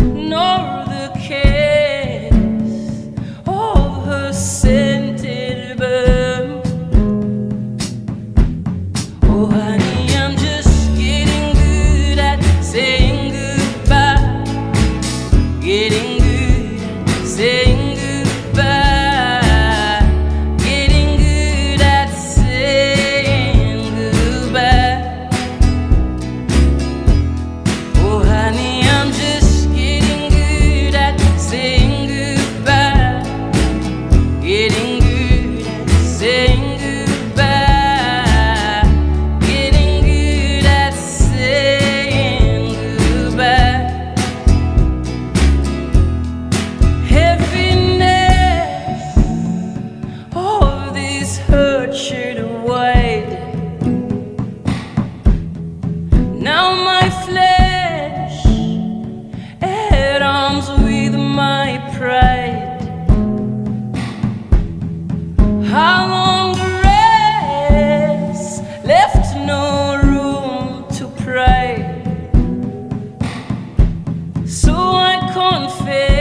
nor the kiss of her scented burn. Oh honey, I'm just getting good at saying goodbye, getting good at saying goodbye, getting good at saying goodbye. Oh honey, I'm just getting good at saying goodbye, getting good at saying goodbye, getting good at saying goodbye. Heaviness of this hurt should away. Now my flesh at arms with my pride. How long the rest left no room to pray. So I confess